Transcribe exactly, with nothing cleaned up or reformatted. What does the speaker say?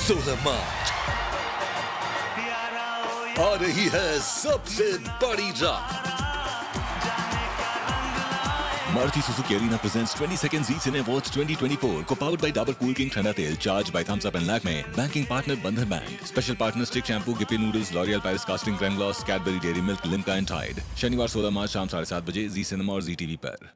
सोलह मार्च आ रही है सबसे बड़ी रात। Maruti Suzuki Arena presents twenty-second Zee Cine Awards twenty twenty-four, co-powered by Dabur Cool King Thana Tel, charged by Thumbs Up and Lakme, banking partner Bandhan Bank, special partner Stick Shampoo, Gippy Noodles, L'Oreal Paris Casting Creme Gloss, Cadbury Dairy Milk, Limca and Tide। शनिवार सोलह मार्च शाम साढ़े सात बजे Zee Cinema और Zee TV पर।